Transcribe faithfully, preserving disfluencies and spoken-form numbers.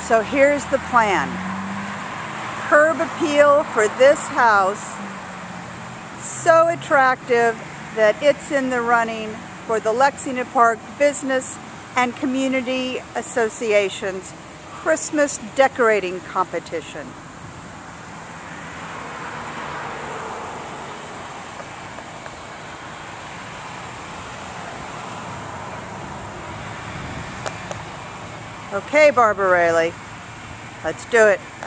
So here's the plan. Curb appeal for this house, so attractive that it's in the running for the Lexington Park Business and Community Association's Christmas decorating competition. Okay, Barbara Rayleigh, let's do it.